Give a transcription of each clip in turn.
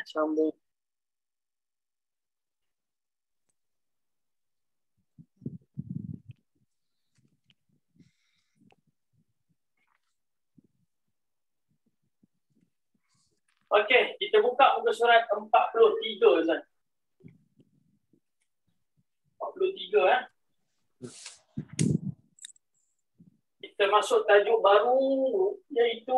Sambung. Okey, kita buka muka surat 43 Ustaz. 43 Kita masuk tajuk baru iaitu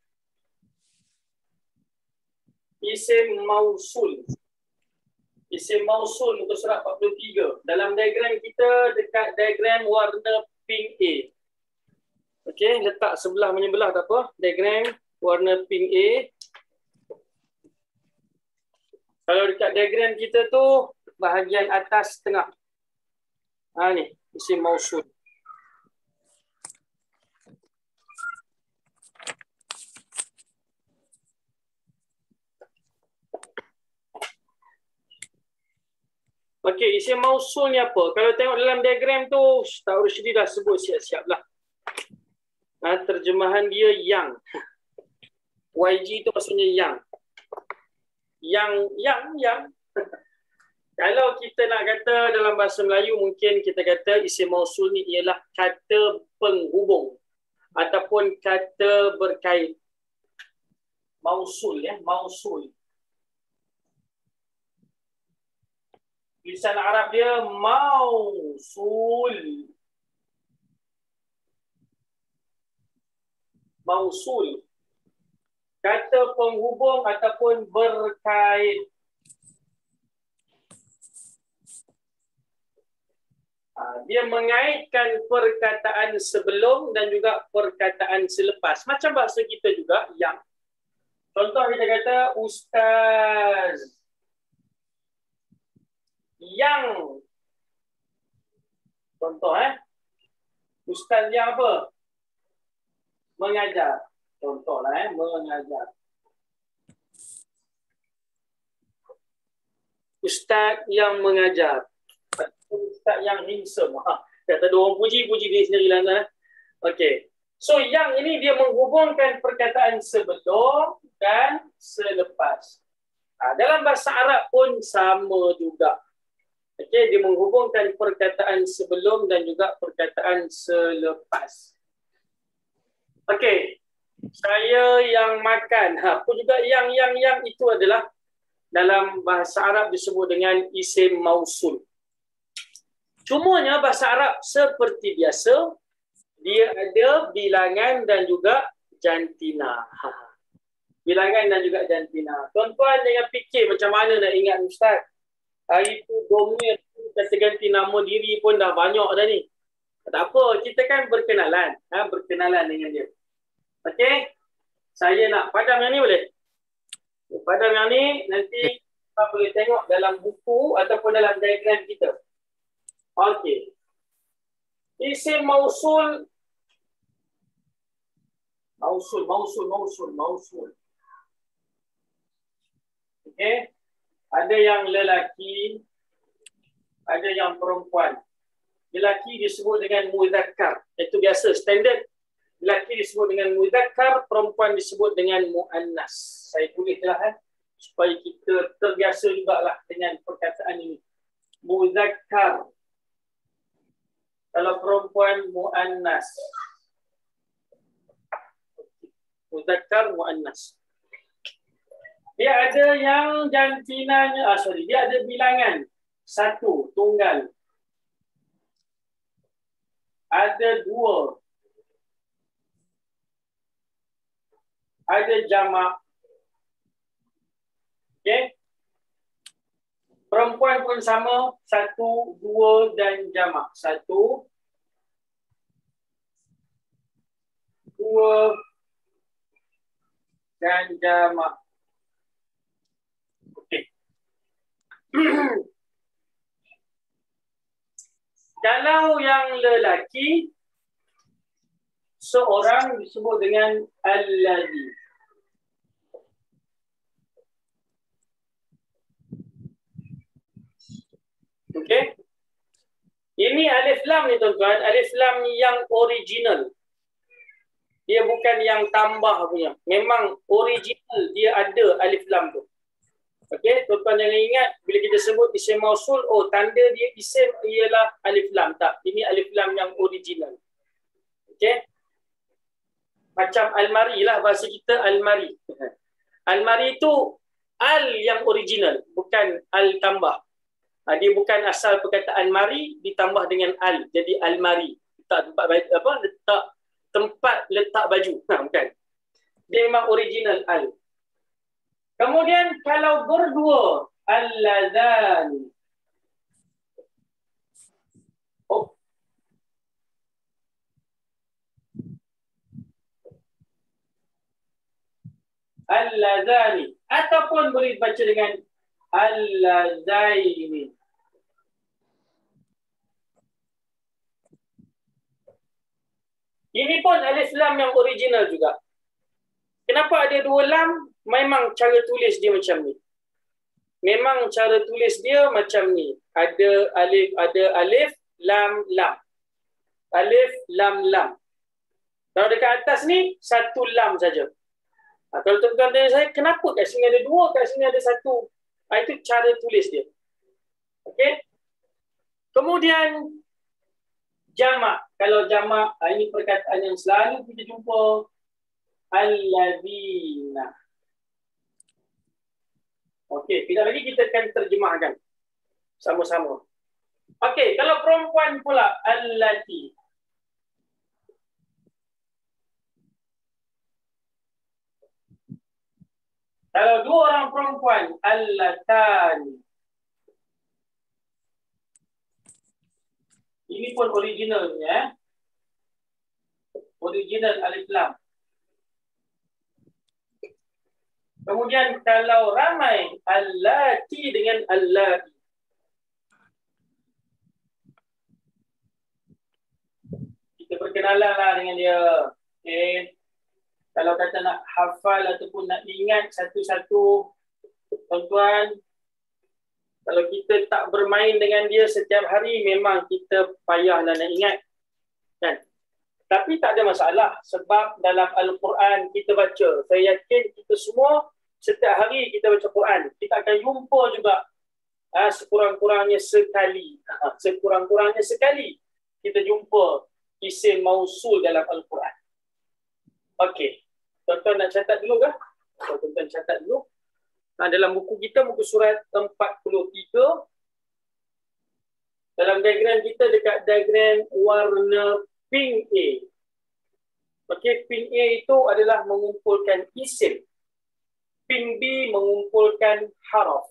isim mausul. Isim mausul muka surat 43. Dalam diagram kita dekat diagram warna pink A. Okey, letak sebelah menyebelah tak apa. Diagram warna pink A. Kalau dekat diagram kita tu bahagian atas tengah. Ni isim mausul. Okey, isim mausul ni apa? Kalau tengok dalam diagram tu, Ustaz Rushdi dah sebut siap-siap lah. Terjemahan dia yang. YG tu maksudnya yang. Yang. Kalau kita nak kata dalam bahasa Melayu, mungkin kita kata isim mausul ni ialah kata penghubung ataupun kata berkait. Mausul ya, mausul. Tulisan Arab dia mausul. Mausul. Kata penghubung ataupun berkait. Dia mengaitkan perkataan sebelum dan juga perkataan selepas. Macam bahasa kita juga, yang. Contoh kita kata, Ustaz. Yang. Contoh Ustaz yang apa? Mengajar. Contohlah mengajar. Ustaz yang mengajar. Ustaz yang handsome. Kata ada orang puji diri sendiri lah. Okey. So yang ini dia menghubungkan perkataan sebelum dan selepas. Dalam bahasa Arab pun sama juga. Okey, dia menghubungkan perkataan sebelum dan juga perkataan selepas. Okey. Saya yang makan. Pun juga yang itu adalah dalam bahasa Arab disebut dengan isim mausul. Cumanya bahasa Arab seperti biasa, dia ada bilangan dan juga jantina. Bilangan dan juga jantina. Tuan-tuan jangan fikir macam mana nak ingat Ustaz. Hari tu Domir kata ganti nama diri pun dah banyak dah ni. Tak apa, kita kan berkenalan. Berkenalan dengan dia. Okey? Saya nak padam yang ni boleh? Padam yang ni nanti kita boleh tengok dalam buku ataupun dalam diagram kita. Okey. Isim mausul. Mausul. Okey. Ada yang lelaki, ada yang perempuan. Lelaki disebut dengan muzakkar. Itu biasa, standard. Lelaki disebut dengan muzakkar, perempuan disebut dengan muannas. Saya tulislah supaya kita terbiasa jugalah dengan perkataan ini. Muzakkar. Kalau perempuan muannas. Muzakkar muannas. Dia ada yang jantinanya, dia ada bilangan. Satu, tunggal. Ada dua. Ada jamak. Okey. Perempuan pun sama, satu, dua dan jamak. Satu, dua dan jamak. Okey. Kalau yang lelaki, seorang disebut dengan alladhi. Okey. Ini alif lam ni tuan-tuan, alif lam yang original. Dia bukan yang tambah punya. Memang original dia ada alif lam tu. Okey, tuan-tuan jangan ingat bila kita sebut isim mausul, oh tanda dia isim ialah alif lam. Tak, ini alif lam yang original. Okey. Macam almari lah bahasa kita, almari. Almari itu al yang original, bukan al tambah. Dia bukan asal perkataan mari ditambah dengan al, jadi almari. Letak tempat apa? Tempat letak baju. Bukan. Dia memang original al. Kemudian kalau berdua, al-ladzani. Oh. Al-ladzani. Ataupun boleh baca dengan al-ladzaini. Ini pun alif lam yang original juga. Kenapa ada dua lam? Memang cara tulis dia macam ni. Memang cara tulis dia macam ni. Ada alif, lam, lam. Alif, lam, lam. Kalau dekat atas ni, satu lam saja. Kalau tuan-tuan tanya saya, kenapa kat sini ada dua, kat sini ada satu? Itu cara tulis dia. Okey? Kemudian, jamak. Kalau jamak, ini perkataan yang selalu kita jumpa. Alladzina. Okey, kejap lagi kita akan terjemahkan sama-sama. Okey, kalau perempuan pula, allati. Kalau dua orang perempuan, allatani. Ini pun originalnya. Original alif lam. Kemudian kalau ramai, allati dengan allati. Kita perkenalan lah dengan dia. Okay. Kalau kata nak hafal ataupun nak ingat satu-satu, tuan-tuan, kalau kita tak bermain dengan dia setiap hari, memang kita payahlah nak ingat. Kan? Tapi tak ada masalah sebab dalam Al-Quran kita baca. Saya yakin kita semua setiap hari kita baca Quran. Kita akan jumpa juga sekurang-kurangnya sekali. Sekurang-kurangnya sekali kita jumpa isim mausul dalam Al-Quran. Okey. Tuan-tuan nak catat dulu kah? Tuan-tuan catat dulu. Dalam buku kita, buku surat 43. Dalam diagram kita dekat diagram warna pink A. Okey, pink A itu adalah mengumpulkan isim. Pink B mengumpulkan haraf.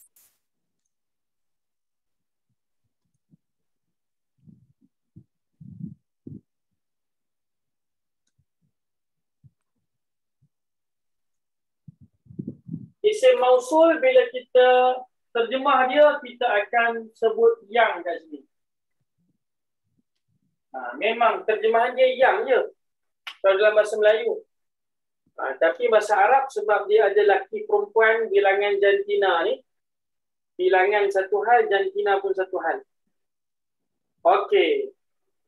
Isim mausul bila kita terjemah dia, kita akan sebut yang kat sini. Memang terjemahan dia yang je kalau dalam bahasa Melayu. Tapi bahasa Arab sebab dia ada laki perempuan, bilangan jantina ni. Bilangan satu hal, jantina pun satu hal. Okey.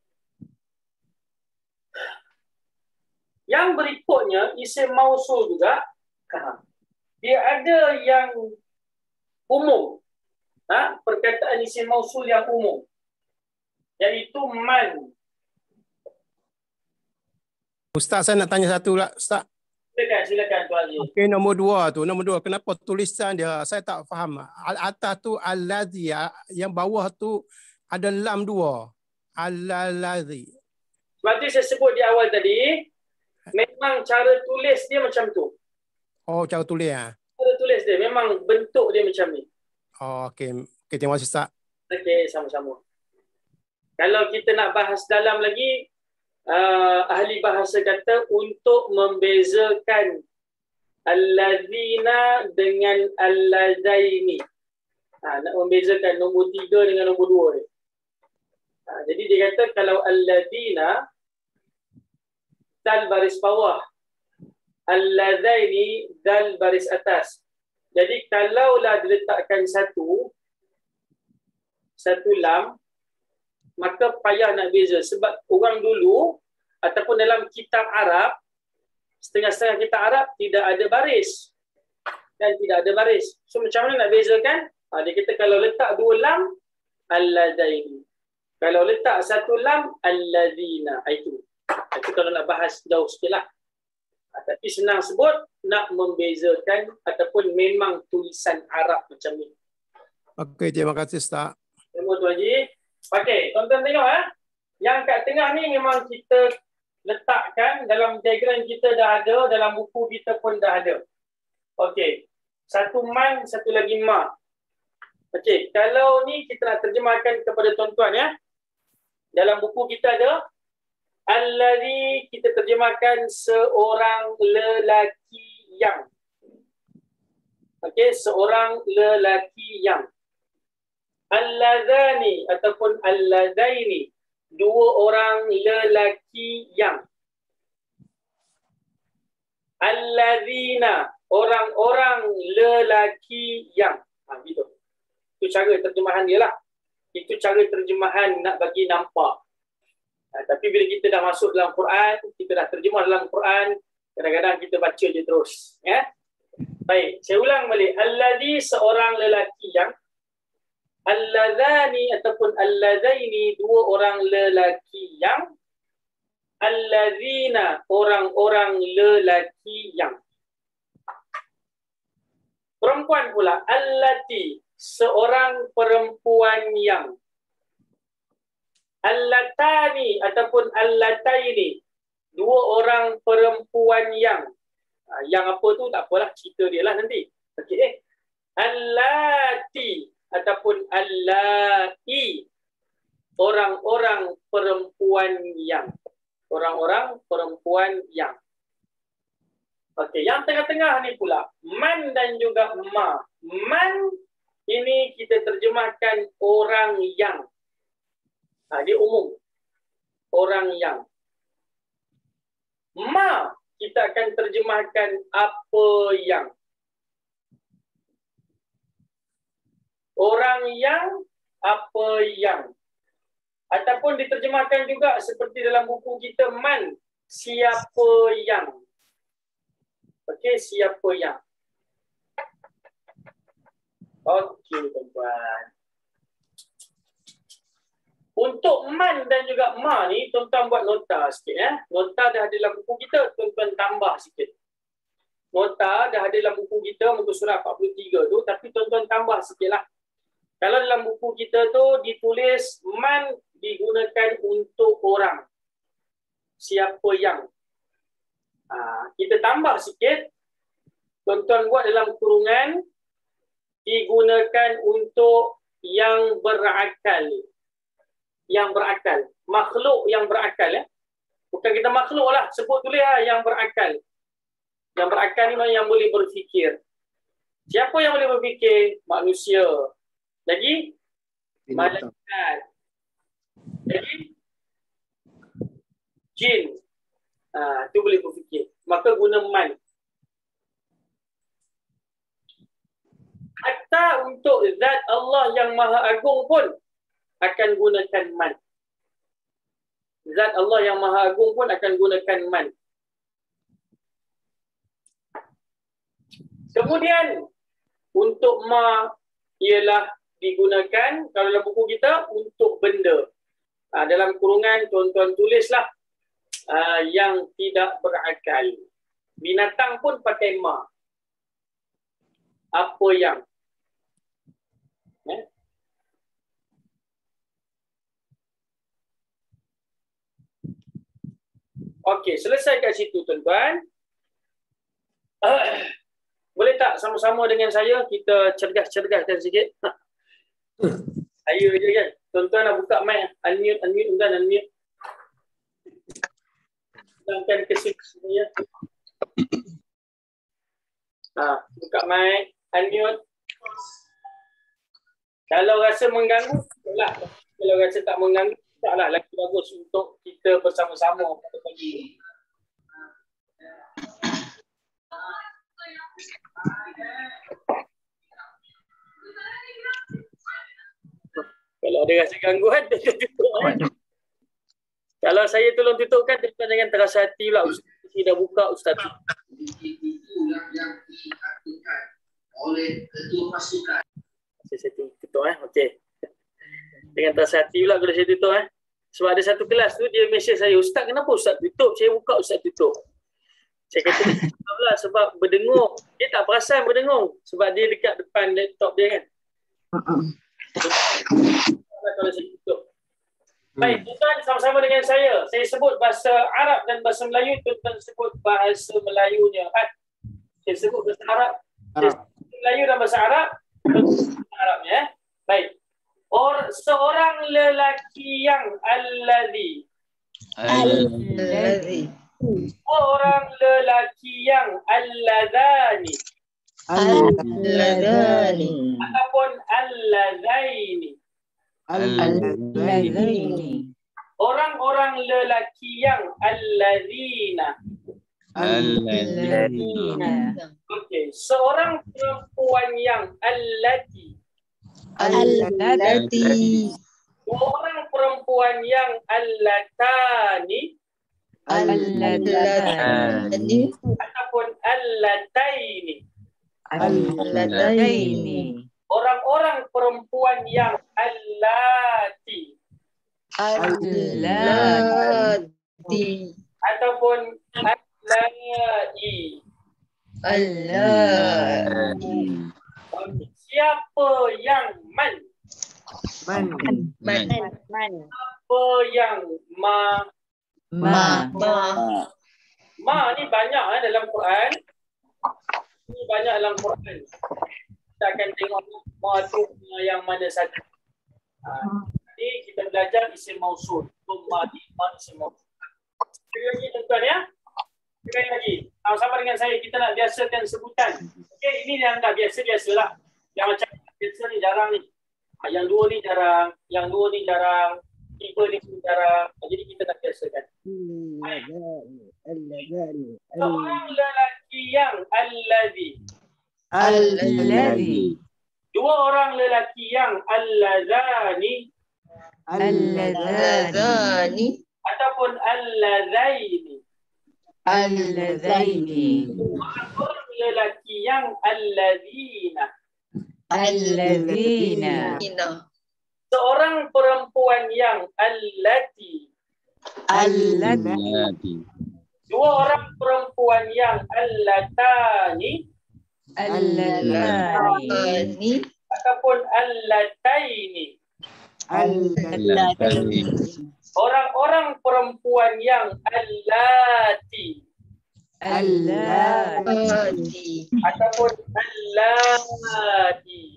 Yang berikutnya, isim mausul juga. Dia ada yang umum. Perkataan isim mausul yang umum. Iaitu man. Ustaz, saya nak tanya satu lah, Ustaz. Silakan Tuan Haji. Okey, nombor dua. Kenapa tulisan dia saya tak faham. Atas tu al-ladzi, yang bawah tu ada lam dua. Al-ladzi. Sebab tu saya sebut di awal tadi, memang cara tulis dia macam tu. Oh, cara tulis ah. Cara tulis dia memang bentuk dia macam ni. Oh, okey. Okey, terima kasih Ustaz. Okey, sama-sama. Kalau kita nak bahas dalam lagi, ahli bahasa kata untuk membezakan alladzina dengan alladzaini. Nak membezakan nombor 3 dengan nombor 2 ni. Jadi dia kata kalau alladzina dal baris bawah, alladzaini dal baris atas. Jadi kalaulah diletakkan satu lam, maka payah nak beza sebab orang dulu ataupun dalam kitab Arab, setengah-setengah kitab Arab tidak ada baris. dan tidak ada baris. So macam mana nak bezakan? Dia kata kalau letak dua lam, alladaini. Kalau letak satu lam, alladina. Itu kalau nak bahas jauh sikit lah. Tapi senang sebut, nak membezakan ataupun memang tulisan Arab macam ni. Okey, terima kasih Ustaz. Terima Tuan Haji. Okey, tuan-tuan tengok Yang kat tengah ni memang kita letakkan dalam diagram kita dah ada, dalam buku kita pun dah ada. Okey. Satu man, satu lagi ma. Okey, kalau ni kita nak terjemahkan kepada tuan-tuan Dalam buku kita ada allazi, kita terjemahkan seorang lelaki yang. Okey, seorang lelaki yang. Allazani ataupun allazaini, dua orang lelaki yang. Allazina, orang-orang lelaki yang. Gitu. Itu cara terjemahan dia lah. Itu cara terjemahan nak bagi nampak. Tapi bila kita dah masuk dalam Quran, kita dah terjemah dalam Quran, kadang-kadang kita baca je terus. Baik, saya ulang balik. Allazi, seorang lelaki yang. Allazani ataupun allazaini, dua orang lelaki yang. Allazina, orang-orang lelaki yang. Perempuan pula, allati, seorang perempuan yang. Allatani ataupun allataini, dua orang perempuan yang. Yang apa tu tak apalah, cerita dia lah nanti. Okey. Allati ataupun allai, orang-orang perempuan yang. Orang-orang perempuan yang. Okey, yang tengah-tengah ni pula, man dan juga ma. Man ini kita terjemahkan orang yang. Dia umum. Orang yang. Ma, kita akan terjemahkan apa yang. Orang yang, apa yang. Ataupun diterjemahkan juga seperti dalam buku kita, man, siapa yang. Okey, siapa yang. Okey, tuan-tuan. Untuk man dan juga ma ni, tuan-tuan buat nota sikit. Nota dah ada dalam buku kita, tuan-tuan tambah sikit. Nota dah ada dalam buku kita, muka surat 43 tu, tapi tuan-tuan tambah sikit lah. Kalau dalam buku kita tu ditulis man digunakan untuk orang. Siapa yang. Kita tambah sikit. Tuan-tuan buat dalam kurungan digunakan untuk yang berakal. Yang berakal. Makhluk yang berakal. Bukan kita makhluk lah. Sebut tulis yang berakal. Yang berakal ni yang boleh berfikir. Siapa yang boleh berfikir? Manusia. Lagi? Malaikat. Lagi? Jin. Itu boleh berfikir. Maka guna man. Hatta untuk zat Allah yang Maha Agung pun akan gunakan man. Zat Allah yang Maha Agung pun akan gunakan man. Kemudian untuk ma ialah digunakan kalau dalam buku kita untuk benda. Dalam kurungan tuan-tuan tulislah yang tidak berakal. Binatang pun pakai ma. Apa yang? Okey, selesai kat situ tuan-tuan. Boleh tak sama-sama dengan saya kita cergas-cergaskan sikit? Saya je kan. Tuan-tuan nak buka mic, unmute, tuan-tuan unmute. Silangkan ke sini ya. Buka mic, unmute. Kalau rasa mengganggu, taklah. Kalau rasa tak mengganggu, taklah, lagi bagus untuk kita bersama-sama pada pagi ini. Kalau ada rasa gangguan, tutup. Kalau saya tolong tutupkan, tuan-tuan jangan terasa hati pula. Ustaz dah buka, Ustaz. oleh ketua pasukan. Saya tutup okey. Dengan tak hati pula kalau saya tutup Sebab ada satu kelas tu dia mesej saya, "Ustaz, kenapa Ustaz tutup?" Saya buka, Ustaz tutup. Saya kata lah sebab berdengung. Dia tak perasan berdengung sebab dia dekat depan laptop dia kan. Kalau saya tutup. Baik, tuan sama-sama dengan saya. Saya sebut bahasa Arab dan bahasa Melayu, tuan sebut bahasa Melayunya. Saya sebut bahasa Arab, saya sebut Melayu dan bahasa Arab, Arabnya. Baik. Seorang lelaki yang alladhi. Orang lelaki yang alladhani. Ataupun alladhaini. Orang-orang lelaki yang alladhina. Okey, seorang perempuan yang allati. Orang perempuan yang allatani. Ataupun allataini. Orang-orang perempuan yang allati. Ataupun allai. Siapa yang Siapa yang Ma ni banyak dalam Quran. Ini banyak dalam Quran. Kita akan tengok ma tu yang mana satu. Jadi kita belajar isim mausul. Ma isim mausul. Sekali lagi tuan-tuan ya. Sekali lagi. Sama-sama dengan saya kita nak biasakan sebutan. Okey, ini yang dah biasalah. Yang macam biasa ni jarang ni. Yang dua ni jarang, yang dua ni jarang, tiga ni jarang. Jadi kita nak biasakan. Seorang lelaki yang alladhi. Dua orang lelaki yang alladzani. Ataupun alladzaini. Orang lelaki yang alladzina. Seorang perempuan yang allati. Dua orang perempuan yang allatani. Ataupun allataini. Orang-orang perempuan yang allati. Ataupun allati.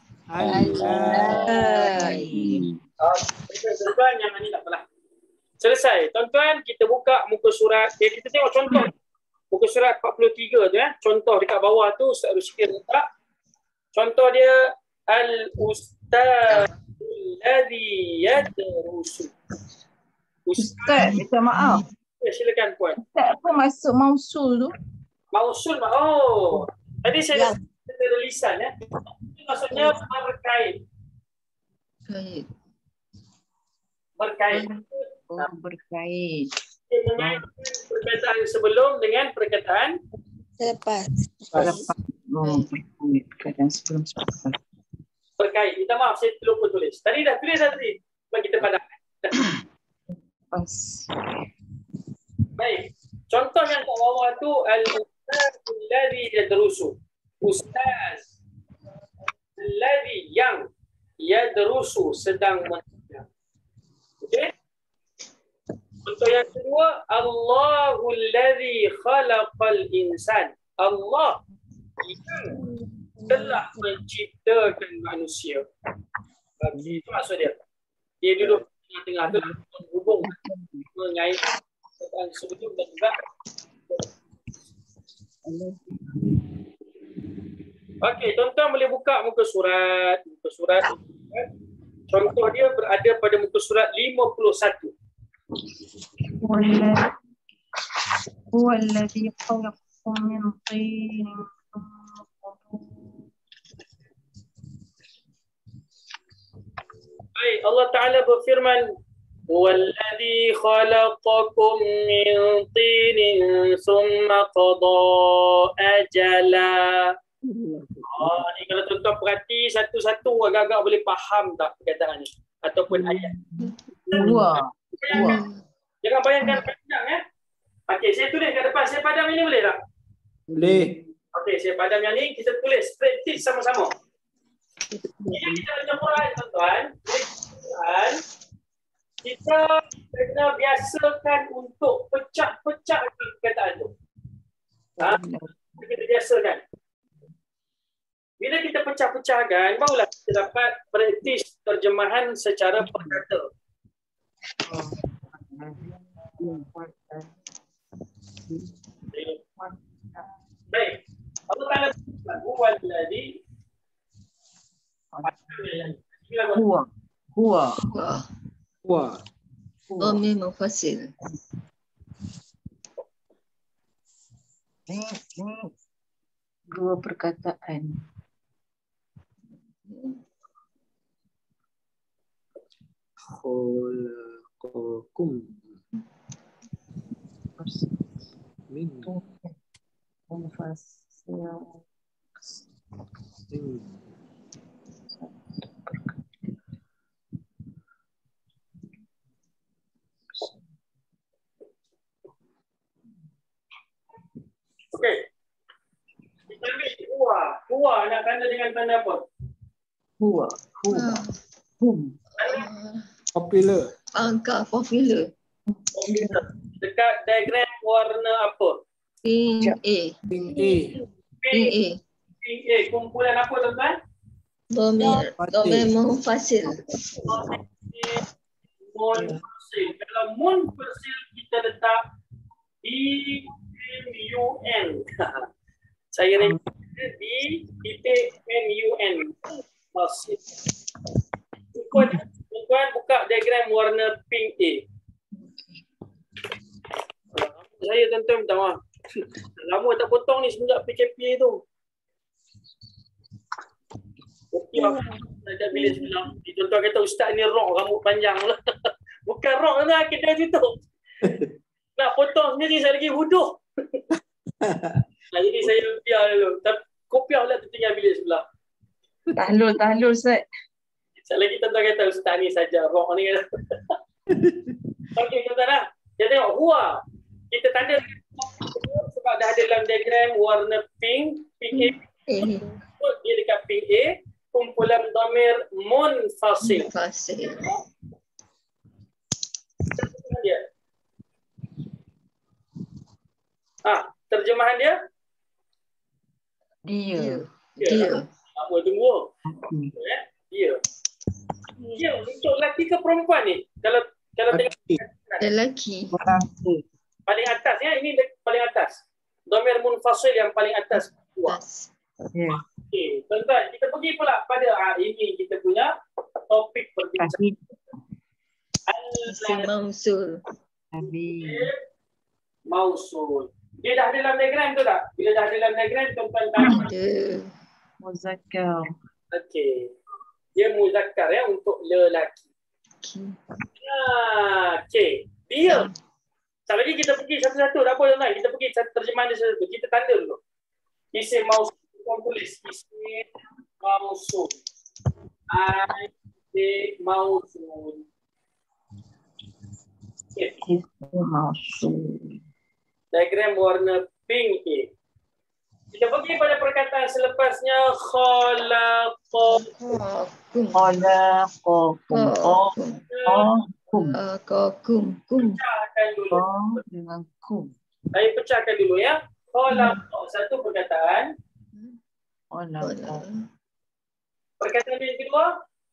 Tuan-tuan yang ni tak apalah. Selesai. Tuan-tuan kita buka muka surat. Kita tengok contoh. Muka surat 43 tu Contoh dekat bawah tu Ustaz Rushdi letak. Contoh dia al-ustaz alladhi yadrusu. Ustaz, minta maaf. Ya, silakan puan. Ustaz, apa maksud mausul tu? Mausul tadi saya ada tulisan maksudnya berkait. Berkait. Berkait. Mengaitkan perkataan sebelum dengan perkataan selepas. Perkataan sebelum selepas. Berkait. Minta maaf saya lupa tulis. Tadi dah tulis tadi. Bagi kita pandang. Pas. Baik. Contoh yang kat bawah tu al-ustaz alladhi yadrusu. Ustaz alladhi yang yadrusu sedang mengajar. Okey? Contoh yang kedua, Allahu alladhi khalaqal insan. Allah yang telah menciptakan manusia. Itu maksud dia. Dia duduk tengah-tengah tu menghubung mengaitkan sebelum dan juga. Okey, tuan-tuan boleh buka muka surat. Contoh dia berada pada muka surat 51. هو الذي خلقكم من طين Baik, Allah Ta'ala berfirman, "Huwallazi khalaqakum min tinin thumma qada ajala." Ni kalau tuan-tuan perhati satu-satu agak-agak boleh faham tak perkataan ni ataupun ayat. Huwa. Jangan bayangkan panjang Okey, saya tulis kat depan. Saya padam ini boleh tak? Boleh. Okey, saya padam yang ni, kita tulis praktis sama-sama. Bila kita baca Quran, tuan-tuan, kita kena biasakan untuk pecah-pecah perkataan tu. Kita biasakan. Bila kita pecah-pecahkan, barulah kita dapat praktis terjemahan secara perkata. Baik. Allah Ta'ala berfirman, huwal ladzi Huwa. Dhamir mufasil. Dua perkataan. Khalaqakum min Mufasil. Okey. Kita ambil huwa. Huwa nak tanda dengan tanda apa? Huwa. Hum. popular. Angka popular. Dekat diagram warna apa? Pink A. Pink A. Pink A. Pink A. Kumpulan apa tuan-tuan? Dhamir mufasil. Munfasil. Kalau munfasil kita letak D-M-U-N. Saya register D-M-U-N. Munfasil. Tuan-tuan buka diagram warna pink A. Saya tuan-tuan minta maaf. Lama tak potong ni semenjak PKP tu. Okey lah. Ada bila sebelah. Tuan-tuan kata ustaz ni rock rambut panjang lah. Bukan rock lah, kedai situ. Nak potong sendiri saya lagi huduh. Jadi saya biar dulu. Tapi kopiah lah tertinggal bilik sebelah. Tahlul Ustaz. Sekali lagi tuan-tuan kata ustaz ni saja rock ni. Okey tuan-tuan lah. Kita tengok huwa. Kita tanda sebab dah ada dalam diagram warna pink. Pink A. Dia dekat pink A. Kumpulan dhamir munfasil. Mufasil. Dia. Terjemahan dia? Dia. Dia. Apa tunggu? Dia. Dia untuk lelaki ke perempuan ni? Kalau tengok Lelaki. paling atas ya, ini paling atas. Dhamir munfasil yang paling atas. Tas. Ya. Okey, tuan-tuan, kita pergi pula pada ini kita punya topik perbincangan. Isim mausul. Mausul. Dia dah ada dalam diagram tu tak? Bila dah ada dalam diagram, tuan-tuan tahu. Ada. Muzakkar. Okey. Dia muzakkar ya untuk lelaki. Okey. Dia. Sekali lagi kita pergi satu-satu. Tak apa tuan-tuan. Kita pergi terjemahan dia satu-satu. Kita tanda dulu. Isim mausul. Tuan tulis. Isim mausul. Isim mausul. Okay. Mausul. Diagram warna pink A. Kita pergi pada perkataan selepasnya khalaqakum. Khalaqakum. Pecahkan dulu. Dengan kum. Saya pecahkan dulu ya. Khalaqakum satu perkataan. Perkataan yang kedua.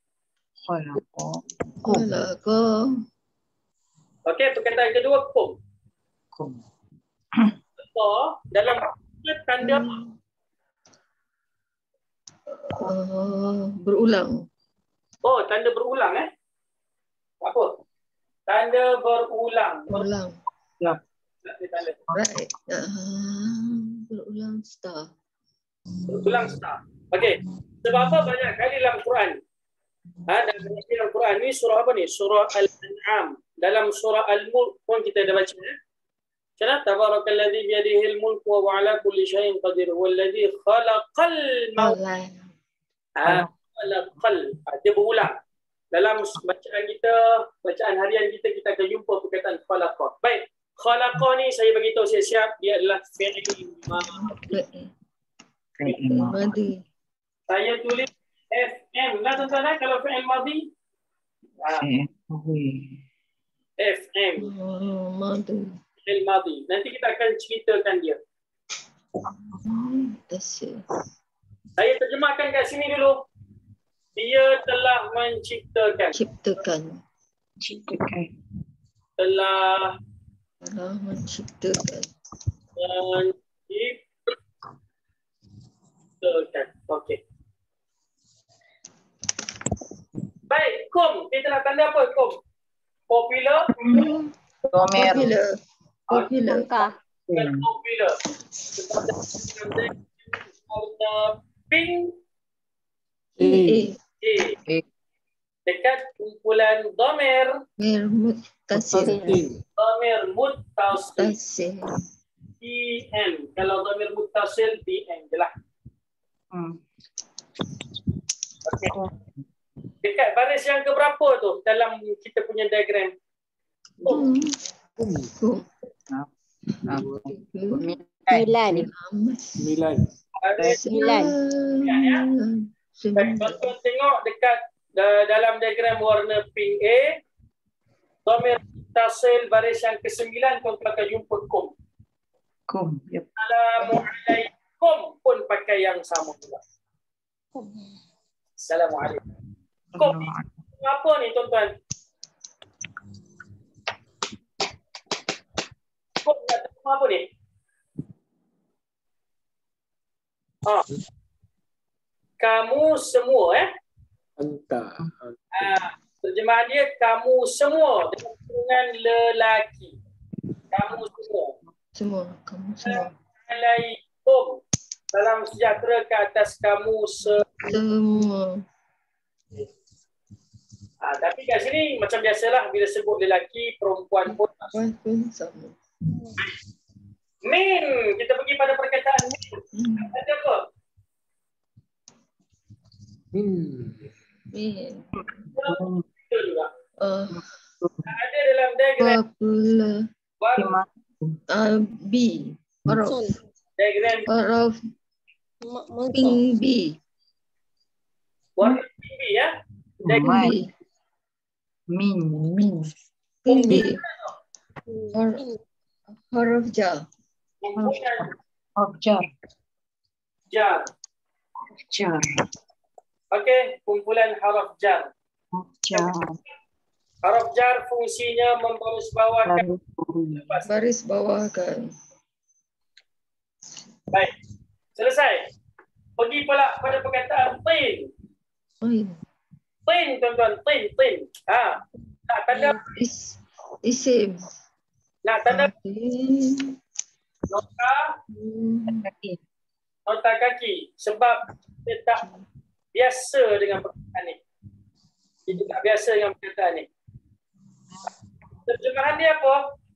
Khalaqakum. Okey, perkataan kedua kum. Dalam tanda berulang. oh tanda berulang apa? Tanda berulang. Berulang. Ya. Right. Berulang star. Berulang star. Okey. Sebab apa banyak kali dalam Quran? Dalam Quran ni surah apa ni? Surah Al-An'am. Dalam surah Al-Mulk pun kita dah baca. Macam tabarakalladzi biyadihil mulku wa huwa ala kulli syai'in qadir walladzi khalaqal maut. Khalaqal. Dia berulang. Dalam bacaan kita, bacaan harian kita, kita akan jumpa perkataan khalaqa. Baik. Khalaqa ni saya bagi tahu siap-siap dia adalah fi'il Madi. Saya tulis FM. Nah tuan-tuan kalau fi'il madhi FM. Madi. Fi'il madhi. Nanti kita akan ceritakan dia. Saya terjemahkan kat sini dulu. Dia telah menciptakan. Ciptakan. Telah menciptakan. Okey. Baik, kum. Kita nak tanda apa kum? Popular. Popular. Popular. Pink. Dekat kumpulan dhamir. Muttasil. Dhamir muttasil. Muttasil. BM. Kalau dhamir muttasil BM je lah. Okay. Dekat baris yang keberapa tu dalam kita punya diagram? Sembilan. Tuan-tuan tengok dekat dalam diagram warna pink A, dhamir muttasil baris yang ke-9 tuan-tuan akan jumpa kum. Yep. Assalamualaikum pun pakai yang sama juga. Assalamualaikum. Kum apa ni tuan-tuan? Kum nak tahu apa ni? Kamu semua terjemahan dia kamu semua dengan lelaki. Kamu semua. Assalamualaikum. Salam sejahtera ke atas kamu semua. Tapi kat sini macam biasalah bila sebut lelaki, perempuan pun sama. Min. Kita pergi pada perkataan min. Ada apa? Min. Betul juga. Ada dalam diagram. B. Huruf pink B. Warna pink B ya. Min. Pink B. Huruf jar. Jar. Okey, kumpulan huruf jar. Huruf jar fungsinya Baris bawahkan. Baik. Selesai. Pergi pula pada perkataan tin. Tin tuan-tuan, tin. Nak tanda isim. Nak tanda nota kaki sebab dia tak biasa dengan perkataan ni. Dia tak biasa dengan perkataan ni. Terjemahan dia apa?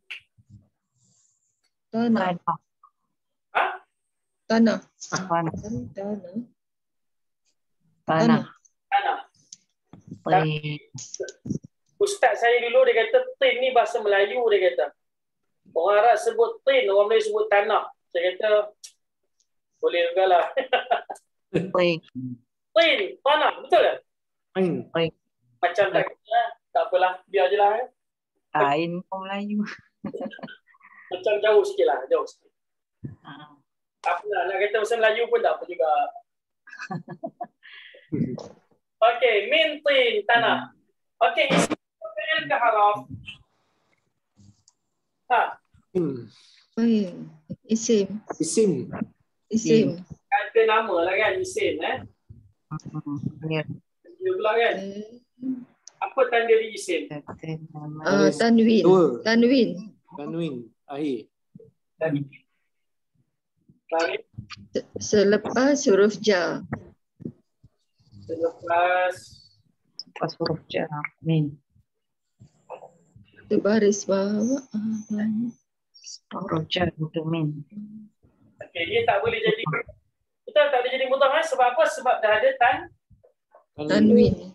Tanah. Ustaz saya dulu dia kata tin ni bahasa Melayu dia kata. Orang Arab sebut tin, orang Melayu sebut tanah. Saya kata boleh jugalah. Tin, tanah, betul tak? Macam tak kena, tak apalah, biar je lah. Tain Melayu. Macam jauh sikit lah, jauh sikit. Tak apalah, nak kata bahasa Melayu pun tak apa juga. Okey, min tin, tanah. Okey, isim ke haraf? Isim. Kata nama lah kan, isim Dia pula kan? Apa tanda di isim? Tanwin. Akhir. Selepas huruf jar. Selepas huruf jar. Min. Itu baris bawah. Huruf jar vitamin. Okey, dia tak boleh jadi, kita tak boleh jadi mudhaf sebab apa? Sebab dah ada Tanwin.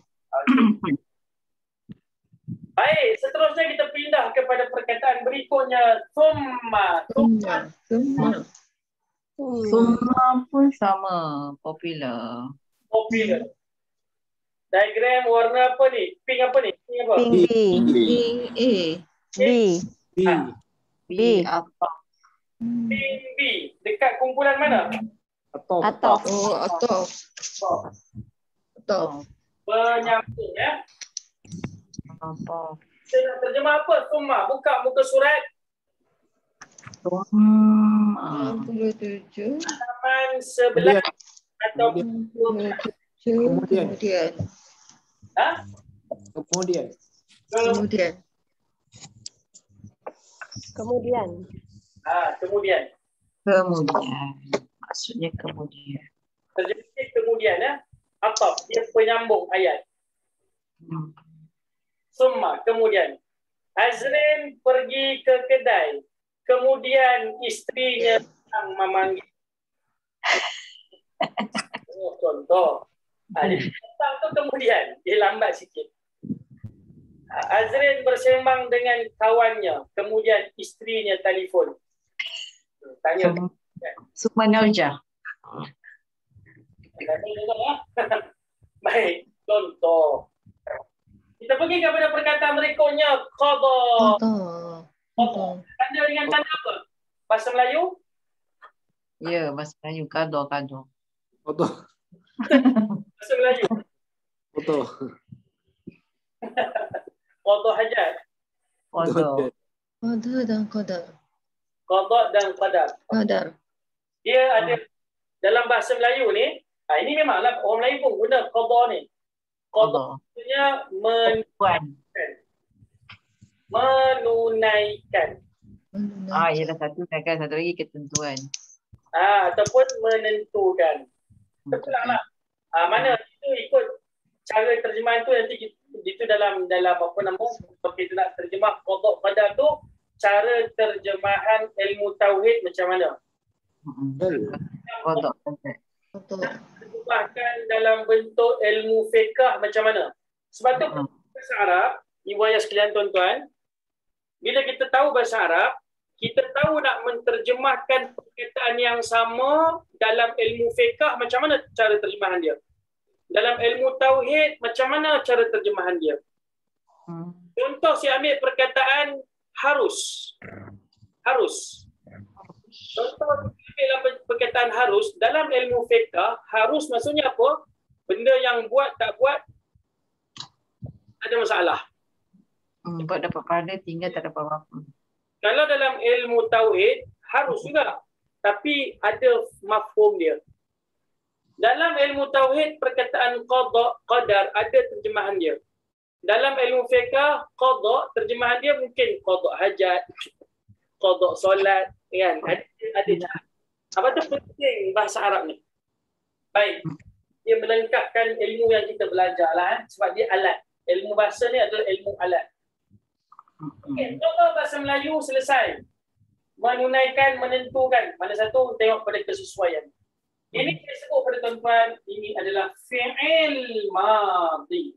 Baik, seterusnya kita pindah kepada perkataan berikutnya. Thumma. Summa. Semua pun sama, popular. Popular. Diagram warna apa ni? Pink apa ni? Pink apa? Pink B. Ping A. B. B. B B. apa? Pink B. Dekat kumpulan mana? Atau. Oh, atau. Penyambung ya. Apa? Saya nak terjemah apa? Thumma. Buka muka surat. 67. Halaman 11 atau Kemudian. ha? Kemudian. Kemudian. Kemudian. Kemudian. Kemudian. Maksudnya kemudian. Terjemah kemudian ya. Atau dia penyambung ayat. Summa, kemudian. Azrin pergi ke kedai. Kemudian istrinya yang memanggil. Oh, contoh. Dia datang tu kemudian. Dia lambat sikit. Azrin bersembang dengan kawannya. Kemudian istrinya telefon. Tanya. Semua nauja. Baik, contoh. Kita pergi kepada perkataan berikutnya. Qadha. Qadha. Tanda dengan tanda apa? Bahasa Melayu? Ya, bahasa Melayu. Kado. Betul. Bahasa Melayu. Betul. Qadha hajat. Kado. Qadha dan qadar. Qadha dan qadar. Qadar. Dia ada dalam bahasa Melayu ni, ini memanglah orang Melayu pun guna qadha ni. Qadha maksudnya menunaikan. Ialah satu kan, satu lagi ketentuan. Ataupun menentukan. Terpulanglah. Mana itu ikut cara terjemahan tu nanti itu dalam apa nama kalau kita nak terjemah qadha qadar tu cara terjemahan ilmu tauhid macam mana? Kado. Bahkan dalam bentuk ilmu fiqh macam mana? Sebab tu bahasa Arab, ibu ayah sekalian tuan-tuan, bila kita tahu bahasa Arab, kita tahu nak menterjemahkan perkataan yang sama dalam ilmu fiqh macam mana cara terjemahan dia. Dalam ilmu tauhid macam mana cara terjemahan dia. Contoh saya ambil perkataan harus. Harus. Contoh dalam perkataan harus, dalam ilmu fiqh, harus maksudnya apa? Benda yang buat tak buat ada masalah. Buat dapat pahala, tinggal tak dapat apa-apa. Kalau dalam ilmu tauhid, harus juga. Tapi ada mafhum dia. Dalam ilmu tauhid, perkataan qadha, qadar, ada terjemahan dia. Dalam ilmu fiqh, qadha, terjemahan dia mungkin qadha hajat, qadha solat, kan? Ada. Apa tu penting bahasa Arab ni? Baik. Dia melengkapkan ilmu yang kita belajar lah. Sebab dia alat. Ilmu bahasa ni adalah ilmu alat. Okay, contoh bahasa Melayu selesai. Menunaikan, menentukan. Mana satu tengok pada kesesuaian. Ini saya sebut pada tuan-tuan, ini adalah fi'il madhi.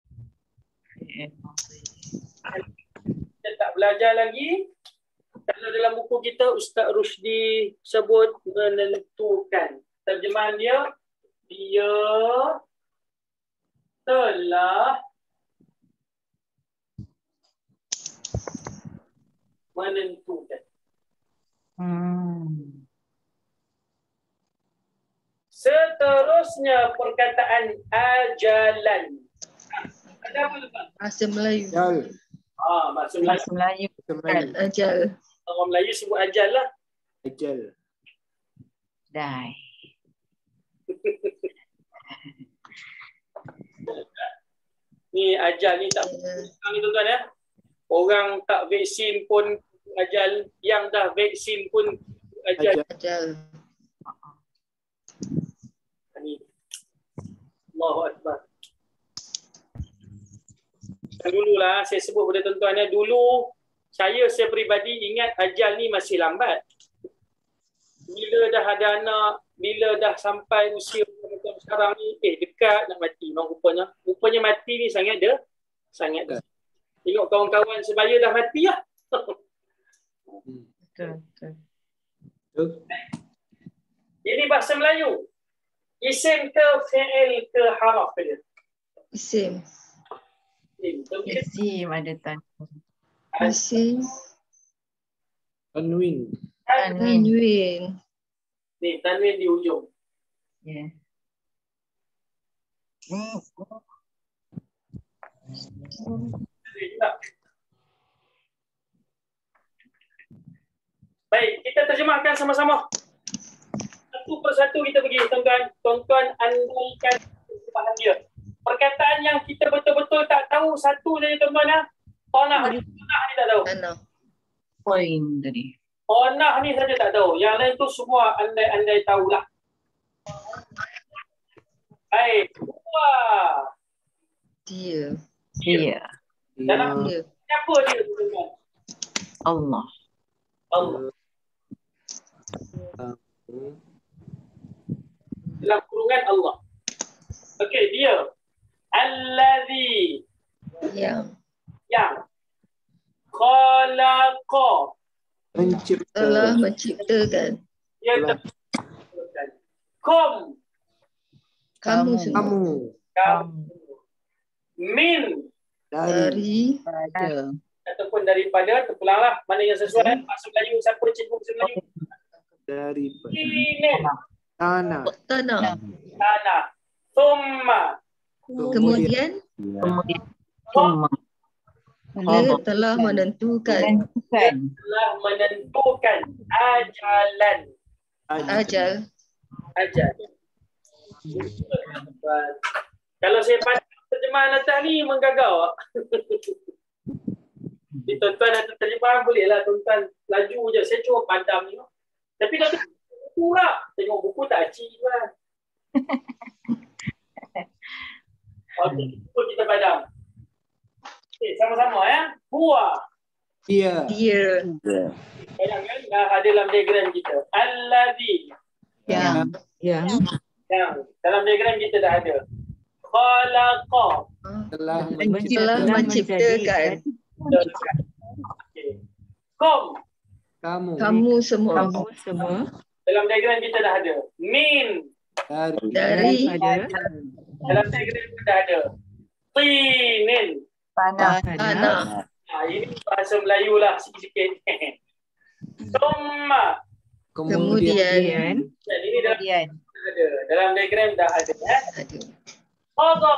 Kita tak belajar lagi. Kalau dalam buku kita, Ustaz Rusdi sebut menentukan. Terjemahan dia, dia telah menentukan. Seterusnya perkataan ajalan. Ada apa lepas? Bahasa Melayu. Ajal. Bahasa Melayu. Bahasa Melayu. Ajal. Orang Melayu sebut ajal lah. Ajal. Dai. Ni ajal ni tak sekarang ni tuan-tuan ya. Orang tak vaksin pun ajal, yang dah vaksin pun ajal. Ajal. Ni. Allahu Akbar. Dululah saya sebut pada tuan-tuan ya, dulu saya peribadi ingat ajal ni masih lambat. Bila dah ada anak, bila dah sampai usia macam sekarang ni, dekat nak mati memang rupanya. Rupanya mati ni sangat dekat. Tengok kawan-kawan sebaya dah mati lah. Betul. Ini bahasa Melayu. Isim ke fi'il ke haraf dia? Isim. Isim ada tanwin. Isim. Tanwin. Tanwin. Ni tanwin di hujung. Ya. Baik, kita terjemahkan sama-sama. Satu persatu kita pergi, tuan-tuan. Tuan-tuan andaikan kesempatan dia. Perkataan yang kita betul-betul tak tahu satu saja, tuan-tuan ya. Tanah ni tak tahu. Tanah. Poin tadi. Tanah ni saja tak tahu. Yang lain tu semua andai-andai tahulah. Baik. Wah. Dia. Dia. Dalam Dia. siapa dia, tuan-tuan? Allah. Allah. Dalam kurungan Allah. Okey, dia. Allazi. Yang. Khalaqa. Telah menciptakan. Dia terciptakan. Kum. Kamu semua. Kamu. Min. Dari. Ataupun daripada, terpulanglah mana yang sesuai. Maksud Melayu, siapa cikgu maksud Melayu? Daripada Ini. tanah. Tanah. Tanah. Thumma. Kemudian Semua. dia telah menentukan Telah menentukan ajalan. ajal. Kalau saya pandang terjemahan atas ni menggagau. Tuan-tuan ada terjemahan bolehlah tuan-tuan laju je. Saya cuma padam ni. Tapi dah pula tengok buku tak acik kan. Okey, kita padam. Okey, sama-sama ya. Buah. Dia. Bayangkan dah ada dalam diagram kita. Allazi. Yang. Yang dalam diagram kita dah ada. Khalaqa. Telah Telah menciptakan. Okay. Kum. Kamu semua. Dalam diagram kita dah ada. Min. Dari. Dalam diagram kita dah ada. Tinin. Tanah. Ini bahasa Melayu lah sikit-sikit. Summa. Kemudian. Dan ini dalam diagram dah ada. Ada. Qadha.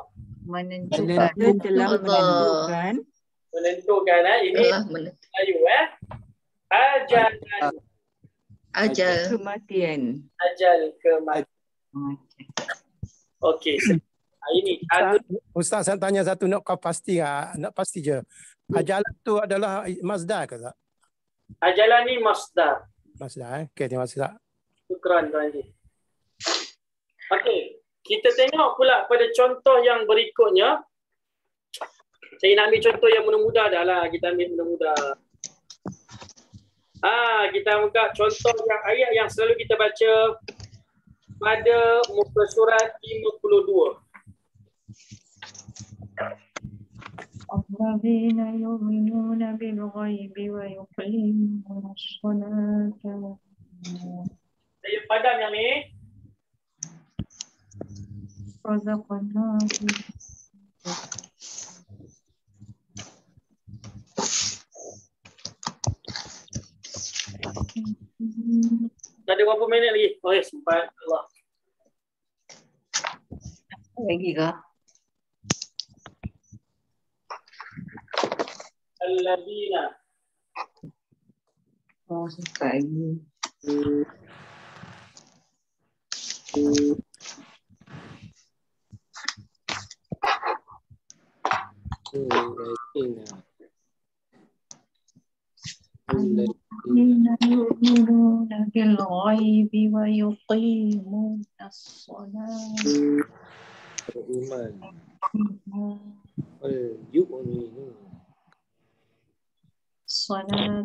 Menentukan. Menentukan. Ini Telah menentukan. Melayu. Ajalan. Ajal. Kematian. Ajal kematian. Okey. Ini Ustaz, saya tanya satu nak pasti je. Ajalan tu adalah masdar ke tak? ajalan ni masdar. Masdar. Okey, terima kasih tak. Syukran Tuan Haji. Okey, kita tengok pula pada contoh yang berikutnya. Saya nak ambil contoh yang mudah-mudah dah lah. Kita ambil mudah-mudah. Kita buka contoh yang ayat yang selalu kita baca pada muka surat 52. الذين يؤمنون بالغيب ويقيمون الصلاة. Saya padam yang ni. رزقناهم. Dah ada berapa minit lagi? Oh ya, sempat. Allah. Lagi ke? Alladzina. Oh, sempat lagi. الذين يؤمنون بالغيب ويقيمون الصلاة. salat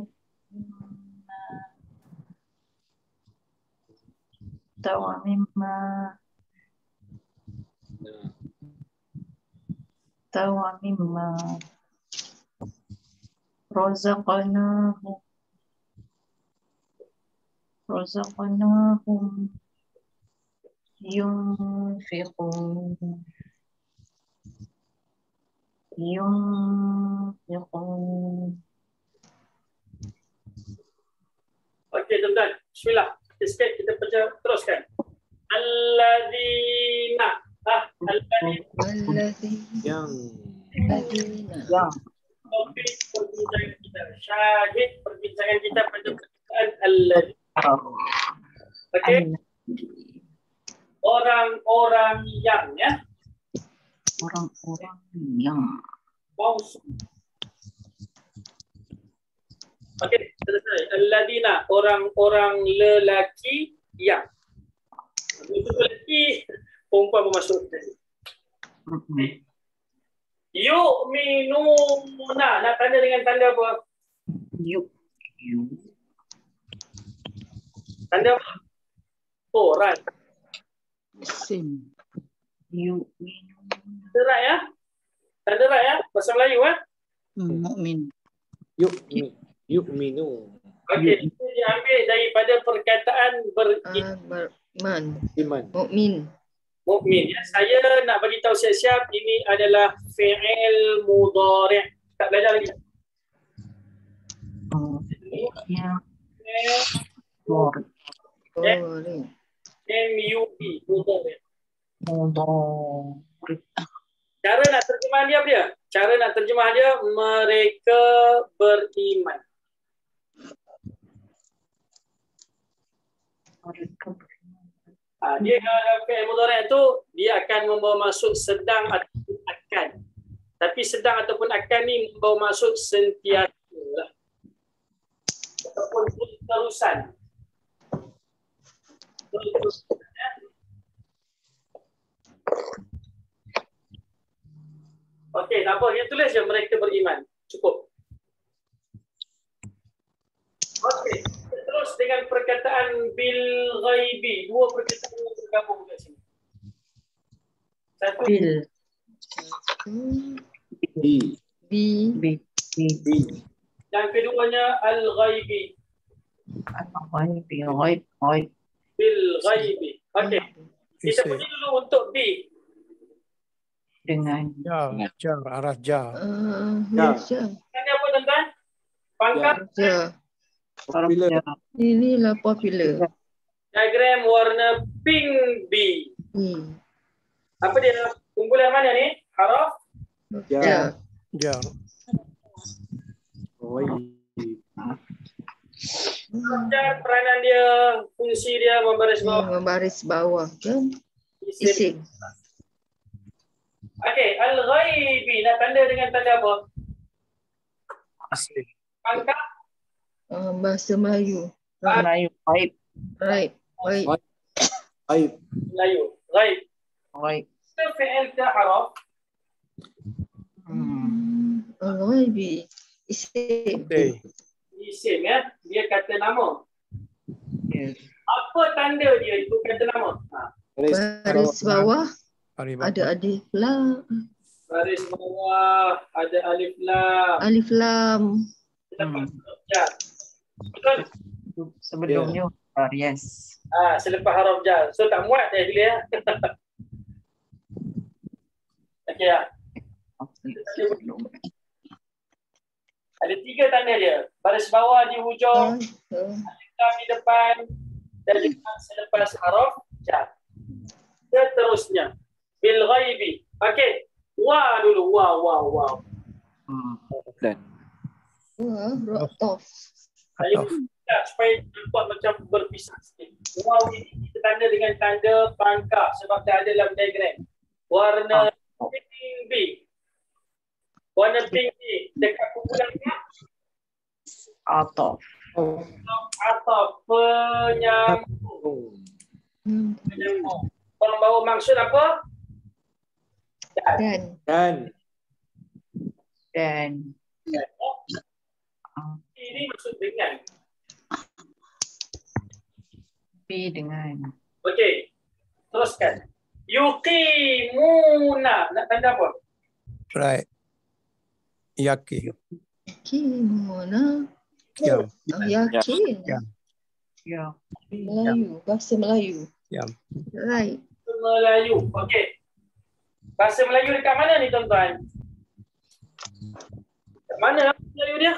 tawa mimma razaqnahum yunfiqun. Okey, tuan-tuan. Bismillah. Sikit kita baca teruskan. Alladzina. Alladzina. Yang Topik perbincangan kita. Syahid perbincangan kita pada perkataan alladzina. Okey. Orang-orang yang, ya. Orang-orang yang Mausul. Okey, selesai. Alladzina, orang-orang lelaki yang. Itu lelaki, perempuan bermasuk tadi. Yu'minuna, nak tanda dengan tanda apa? Tanda apa? Orang. Sim. Tanda right, ya? Tanda right, ya? Bahasa Melayu, ya? Mukmin. Yu'minu. Okey, itu diambil daripada perkataan beriman. Iman. Mukmin. Ya, saya nak bagi tahu siap-siap ini adalah fi'il mudhari'. Tak belajar lagi. Ya. MUP mudhari'. Cara nak terjemah dia apa dia? Cara nak terjemah dia mereka beriman. Dia fi'il mudhari' tu dia akan membawa masuk sedang ataupun akan. Tapi sedang ataupun akan ni membawa masuk sentiasa lah. Ataupun terusan. Okey, tak apa. Dia tulis je mereka beriman. Cukup. Okey. Terus dengan perkataan bil ghaibi. Dua perkataan yang bergabung kat sini. Satu. Bi. Yang keduanya al ghaibi. Bil ghaibi. Okey. Kita pergi dulu untuk B. Dengan arah ja. Ya. Ini apa tuan-tuan? Pangkat. Ya. Popular. Inilah popular. Diagram warna pink B. Apa dia? Kumpulan mana ni? Haraf? Ya. Ja. Peranan dia, fungsi dia membaris bawah. Membaris bawah kan? Isim. Okey, al-ghaibi nak tanda dengan tanda apa? Pangkat? Bahasa Melayu. Melayu. Baik. Right. Melayu. Ghaib. Kita fi'il ke haraf? Al-ghaibi. Isim. Isim, ya. Dia kata nama. Yes. Apa tanda dia itu kata nama? Baris bawah ada alif lam. Baris bawah ada alif lam. Alif lam. Jar. Betul? Sebelumnya. Yes. Selepas haraf jar. So tak muat dia dulu, ya. Okey, ya. Ada 3 tanda dia. Baris bawah di hujung, alif lam di depan, dan juga selepas haraf jar. Seterusnya. Bil ghaibi. Okey. Wa dulu. Wa. Dan. Rotof. Saya supaya nampak macam berpisah sikit. Wow ini kita tanda dengan tanda pangkal sebab dah ada dalam diagram. Warna pink B. Warna pink B dekat kumpulan ni. Atau penyambung. Pembawa maksud apa? Dan. Dan. Ini maksud dengan. B dengan. Okey. Teruskan. Yuqimuna. Nak tanda apa? Right. Yakin. Kimona. Kiam. Yakin. Kiam. Ya. Melayu. Bahasa Melayu. Kiam. Right. Melayu. Okey. Bahasa Melayu dekat mana ni tuan-tuan? Dekat mana Melayu dia?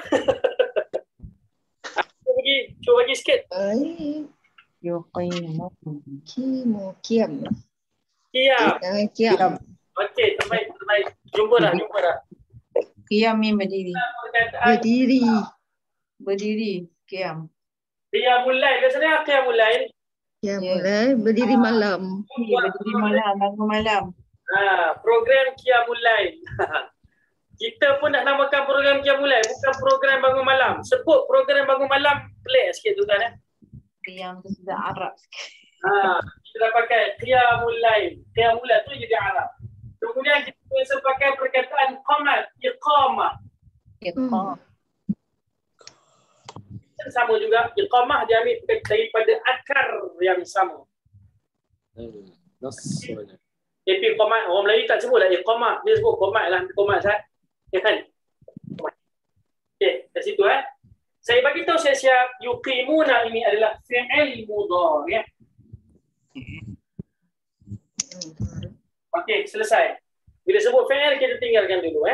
Cuba bagi sikit. Baik. Yuqimu. Kiam. Kiam. Kiam. Okey, terbaik. Jumpa dah. Qiyam ni berdiri. Perkataan Berdiri. Berdiri. Qiyam. qiyamul lail. Biasanya qiyamul lail. Kiam Ya. mulai. Berdiri malam. Berdiri malam, bangun malam. Program qiyamul lail. Kita pun dah namakan program qiyamul lail, bukan program bangun malam. Sebut program bangun malam pelik sikit tu kan. Qiyam tu sudah Arab sikit. Kita dah pakai qiyamul lail. Qiyamul lail tu jadi Arab. Kemudian kita biasa pakai perkataan qamat, iqamah. Iqam. Sama juga, iqamah diambil daripada akar yang sama. Tapi qamat, orang Melayu tak sebut lah iqamah. Dia sebut qamat lah, qamat Ustaz. Ya kan? Okey, kat situ Saya bagi tahu siap-siap yuqimuna ini adalah fi'il mudhari'. Okey, selesai. Bila sebut fi'il kita tinggalkan dulu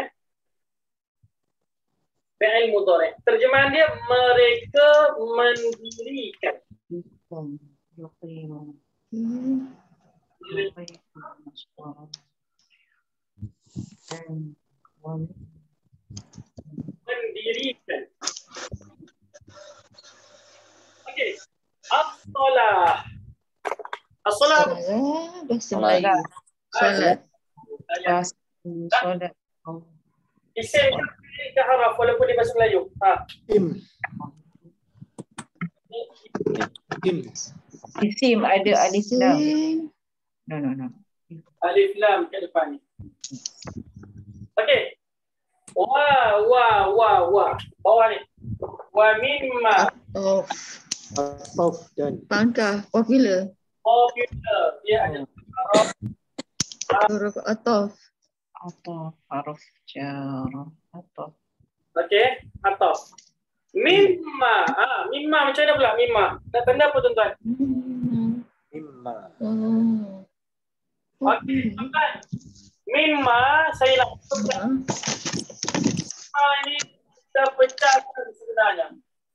Fi'il mudhari'. Terjemahan dia mereka mendirikan. Yuqimu. Mendirikan. Okey. As-salah. As-salah. Bahasa Melayu. Salat. Solat. Isim ke haraf walaupun dia bahasa Melayu. Isim ada alif lam. No. Alif lam kat depan ni. Okey. Wah. Bawah ni. Wa mimma. Dan Pangkah. Popular. Popular. Dia ada Huruf ataf. Atau haruf jar. Atau. okey. Atas. Mimma. Mimma macam mana pula mimma? Nak tanda apa tuan-tuan? mimma. Okey, tuan-tuan. Mimma saya nak ini kita pecahkan sebenarnya.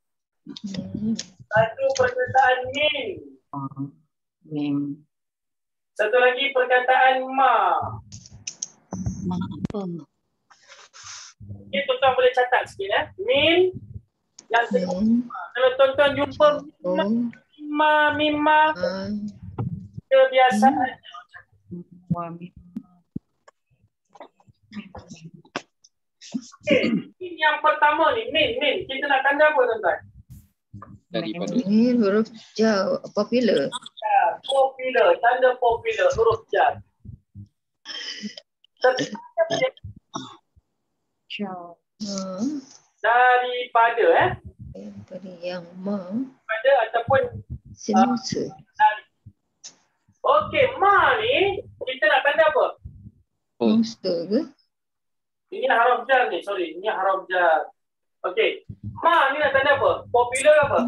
Satu perkataan min. Mim. Satu lagi perkataan ma. Ma apa? Ini tuan-tuan boleh catat sikit Min. Yang kedua. Kalau tuan-tuan jumpa mimma. Kebiasaan. Okay. Ini yang pertama ni. Min. Kita nak tanda apa tuan-tuan? Daripada Ini huruf jar. Popular. Popular. Tanda popular. Huruf jar. Daripada Daripada yang ma. pada ataupun Semasa. okey, ma ni kita nak tanda apa? Masa ke? Ini haraf jar ni, sorry. Ini haraf jar. Okey. Ma ni nak tanda apa? Popular apa?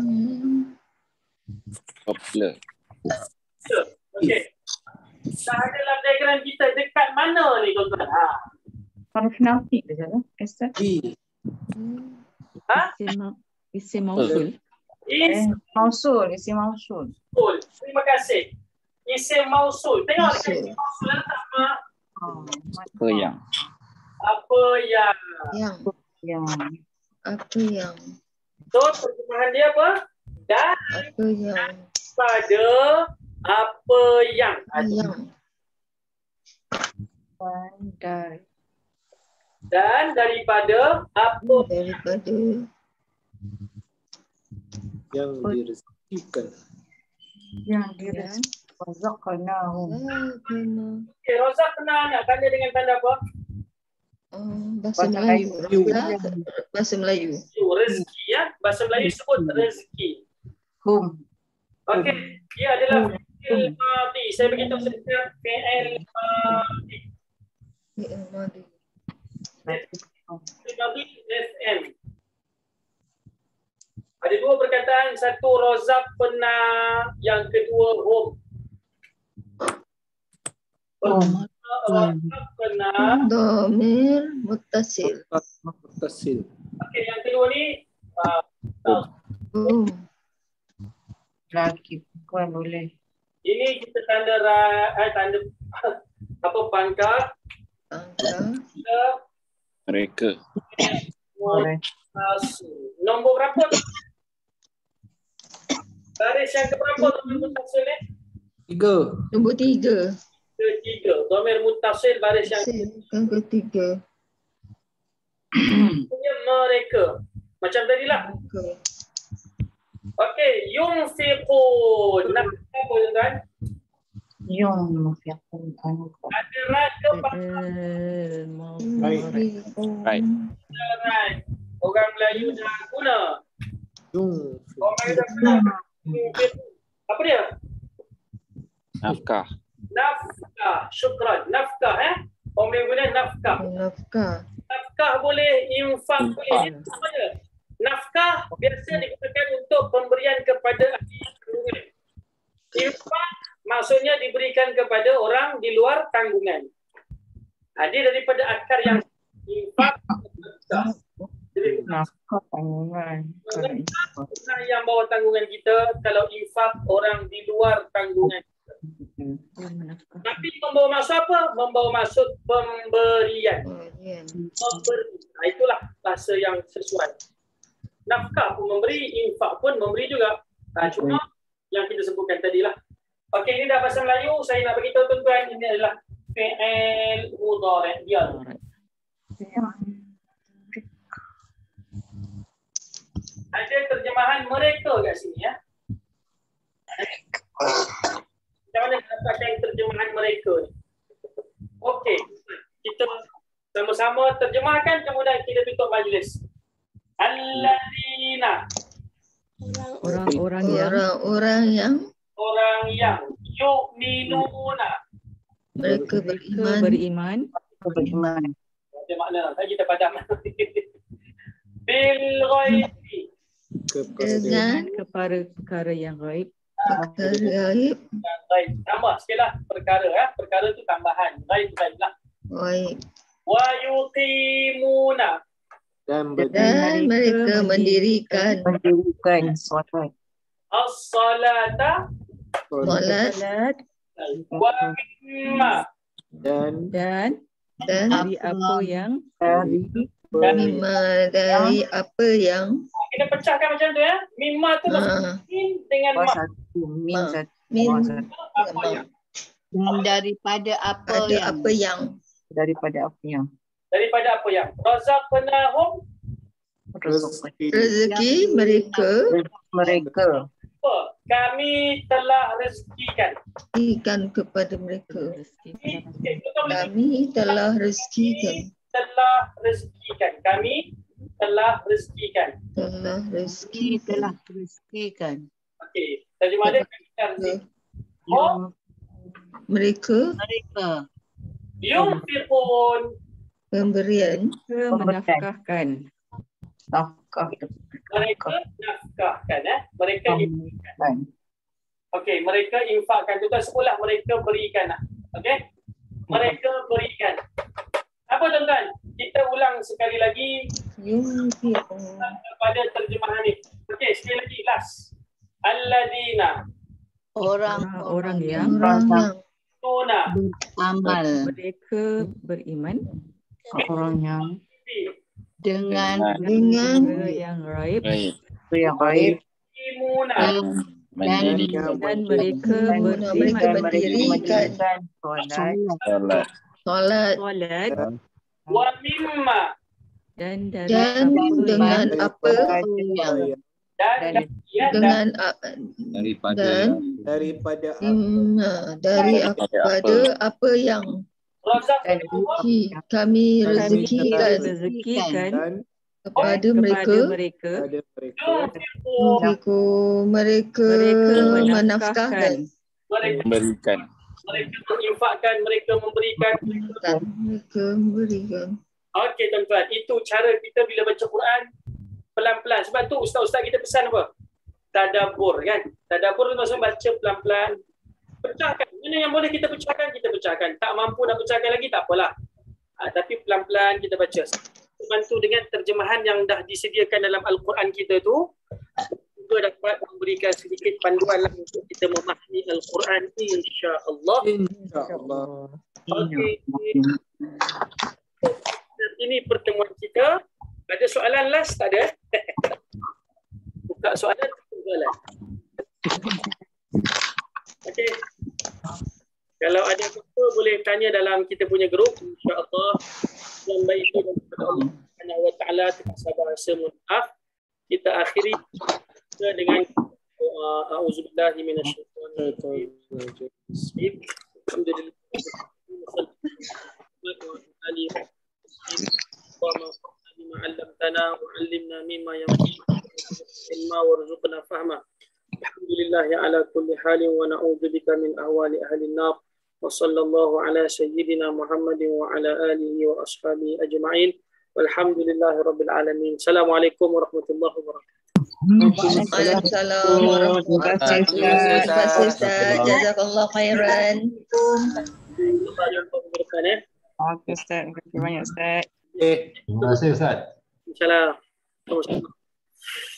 popular. Okey. Dah ada dalam diagram kita dekat mana ni tuan-tuan? Haruf nafi je lah. Ustaz. Isim mausul. Mausul. Isim mausul. Mausul. Terima kasih. Isim mausul. Tengok dekat isim mausul letak apa? Apa yang? Apa yang? Yang. Apa yang? So, terjemahan dia apa? Dan Apa yang? pada apa yang? Yang. Dan daripada apa Daripada Yang direzekikan. Yang direzekikan. Razaqnahum. Okay, Rozak kena nak tanda dengan tanda apa? Bahasa Melayu. Bahasa Melayu. Rezeki ya. Bahasa Melayu sebut rezeki. Hum. Okey, dia adalah fi'il madhi. Saya beritahu sedikit fi'il madhi. Fi'il madhi. Fi'il madhi FM. Ada dua perkataan, satu rozak pernah, yang kedua hum. Rozak pernah. Dhamir muttasil. Muttasil. Okey, yang kedua ni Laki perempuan boleh. ini kita tanda tanda apa pangkat kita Mereka. nombor berapa? Baris yang keberapa dhamir muttasil ni? 3. Nombor 3. Ketiga. Dhamir muttasil baris yang Ketiga. punya mereka. Macam tadilah. Okey, yunfiqun. Nak apa tuan? Yunfiqun. Ada rat ke Right. right? Orang Melayu dah guna. Orang Melayu dah guna. Apa dia? Nafkah. Nafkah. Syukran. Nafkah Orang Melayu guna nafkah. Nafkah boleh, infak boleh. Dia sama je. Nafkah biasa digunakan untuk pemberian kepada ahli kandungan. Infak maksudnya diberikan kepada orang di luar tanggungan. Dia daripada akar yang infak. Nafkah tanggungan. Yang bawah tanggungan kita, kalau infak orang di luar tanggungan. Tapi membawa maksud apa? Membawa maksud pemberian. Memberi. Itulah bahasa yang sesuai. Nafkah pun memberi, infak pun memberi juga. Cuma yang kita sebutkan tadilah. Okey, ini dah bahasa Melayu. Saya nak beritahu tuan-tuan, ini adalah fi'il mudhari'. Dia. Ada terjemahan mereka kat sini ya. Macam mana kita dapatkan terjemahan mereka ni? Okey, kita sama-sama terjemahkan, kemudian kita tutup majlis. Alladzina. Orang yang yu'minuna. Mereka beriman. Macam mana? Kita padam. Bil ghaibi. Dengan perkara yang gaib. Tambah sikit lah perkara. Perkara tu tambahan. Gaib lah. Wa yuqimuna. Dan mereka mendirikan solat. As-salata. Solat. Wa mimma. Dan dari apa yang dari apa yang kita pecahkan macam tu ya. Mimma tu min dengan ma. Daripada apa yang Razaqnahum. Rezeki mereka. Kami telah rezekikan. Berikan kepada mereka. Kami telah rezekikan. Kami telah rezekikan. Okey, terjemah dia mereka yunfiqun. Pemberian. menafkahkan. Mereka nafkahkan. Mereka infakkan. Okey, mereka infakkan. Tuan sebutlah mereka berikan. Okey, mereka berikan. Apa tuan-tuan? Kita ulang sekali lagi pada terjemahan ni. Okey, sekali lagi last. Alladzina. Orang yang Tuna. amal mereka beriman. Orang yang dengan perkara yang gaib. Imuna. Dan mereka mendirikan solat. Wa mimma. Dan Dengan apa Daripada dari apa yang Kami rezekikan rezekikan kepada kepada mereka mereka mereka menafkahkan Memberikan. mereka menginfakkan, mereka memberikan. mereka memberikan. Okey tuan-tuan, itu cara kita bila baca Quran pelan-pelan. Sebab tu ustaz-ustaz kita pesan apa? Tadabbur kan. Tadabbur tu maksud baca pelan-pelan. Pecahkan. Mana yang boleh kita pecahkan, kita pecahkan. Tak mampu nak pecahkan lagi, tak apalah. Tapi pelan-pelan kita baca. Bantu dengan terjemahan yang dah disediakan dalam Al-Quran kita tu, juga dapat memberikan sedikit panduan lah untuk kita memahami Al-Quran, insya-Allah. InsyaAllah. Okey. Ini pertemuan kita. Ada soalan last tak ada? Buka soalan, soalan. Okey. Kalau ada apa-apa boleh tanya dalam kita punya grup, insya-Allah. Yang baik itu daripada Allah Subhanahu wa taala, terasa bahasa maaf. Kita akhiri dengan doa auzubillahi minasyaitonir rajim. Alhamdulillah. Wa ma'allamtana wa 'allimna mimma yanfa'una warzuqna fahma. Alhamdulillah ala kulli halin wa na'udzu bika min ahwali ahli an-nar. Wa sallallahu ala sayyidina Muhammadin wa ala alihi wa ashabihi ajma'in. Walhamdulillahi rabbil alamin. Assalamualaikum warahmatullahi wabarakatuh. Waalaikumsalam warahmatullahi wabarakatuh. Terima kasih Ustaz. Jazakallah khairan. Okey Ustaz, terima kasih banyak Ustaz. Terima kasih Ustaz. Insya-Allah. Sama-sama.